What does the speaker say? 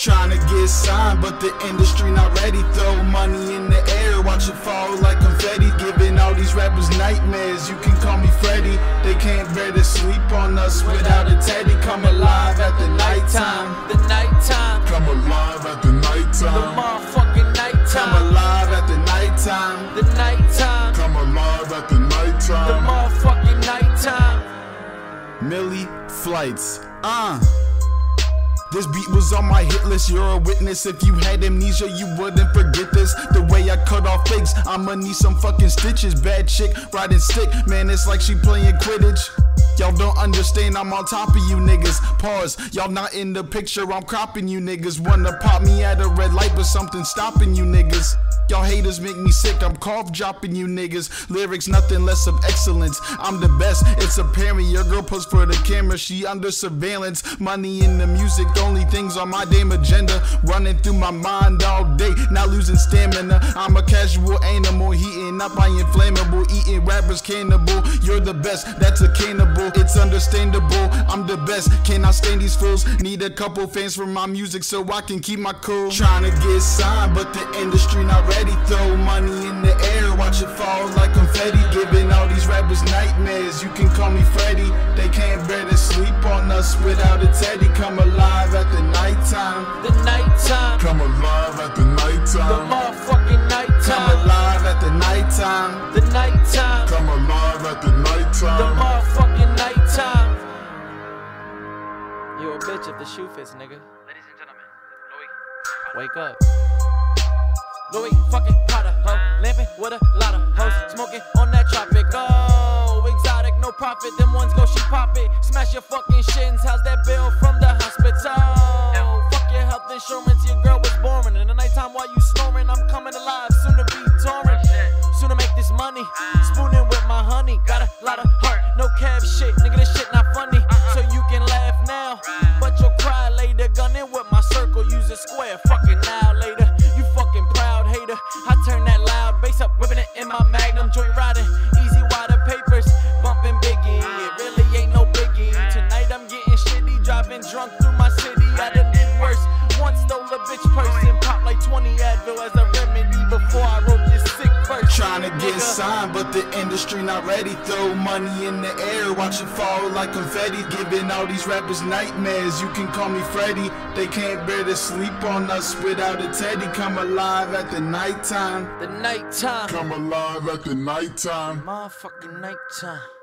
Trying to get signed, but the industry not ready. Throw money in the air, watch it fall like confetti. Giving all these rappers nightmares, you can call me Freddy. They can't bear to sleep on us without a teddy. Come alive at the nighttime. The nighttime. Come alive at the nighttime. The motherfucking nighttime. Come alive at the nighttime. The nighttime. Come alive at the nighttime. The motherfucking nighttime. Millie Flights. This beat was on my hit list, you're a witness. If you had amnesia, you wouldn't forget this. The way I cut off fakes, I'ma need some fucking stitches. Bad chick, riding stick, man, it's like she playing Quidditch. Y'all don't understand, I'm on top of you niggas. Pause, y'all not in the picture, I'm cropping you niggas. Wanna pop me at a red light, but something's stopping you niggas. Y'all haters make me sick, I'm cough dropping you niggas. Lyrics, nothing less of excellence. I'm the best, it's apparent. Your girl posed for the camera, she under surveillance. Money in the music, only things on my damn agenda. Running through my mind all day, not losing stamina. I'm a casual animal, heating up, I inflammable. Eating rappers cannibal, you're the best, that's a cannibal. It's understandable, I'm the best, cannot stand these fools. Need a couple fans for my music so I can keep my cool. Trying to get signed, but the industry not ready. Throw money in the air, watch it fall like confetti. Giving all these rappers nightmares, you can call me Freddy. They can't bear to sleep on us without a teddy. Come alive at the nighttime. The nighttime. Come alive at the nighttime. The motherfucking nighttime. Come alive at the nighttime. The nighttime. Come alive at the nighttime. The motherfucking nighttime. You a bitch if the shoe fits, nigga. Ladies and gentlemen, Wake up. Louis fucking Prada, ho. Lamping with a lot of hoes. Smoking on that tropic. Oh, exotic, no profit. Them ones go, she pop it. Smash your fucking shins. How's that bill from the hospital? Fuck your health insurance. Your girl was born. In the nighttime while you snoring, I'm coming alive. Soon to be touring. Soon to make this money. Spooning with my honey. Got a lot of heart. No cab shit. Nigga, this shit not funny. So you can laugh now, but you'll cry later. Gunning with my circle. Use a square. Fucking now later. You fucking proud hater. I turn that loud bass up, whipping it in my Magnum, joint riding, easy wider papers, bumping Biggie. It really ain't no biggie. Tonight I'm getting shitty, driving drunk through my city. I done did worse. Once stole a bitch purse and popped like 20 Advil as a remedy before I wrote this sick verse. Trying to get signed, but the industry not ready. Throw money in the air, watch it fall like confetti. Giving all these rappers nightmares, you can call me Freddy. They can't bear to sleep on us without a teddy. Come alive at the nighttime. The nighttime. Come alive at the nighttime. Motherfucking nighttime.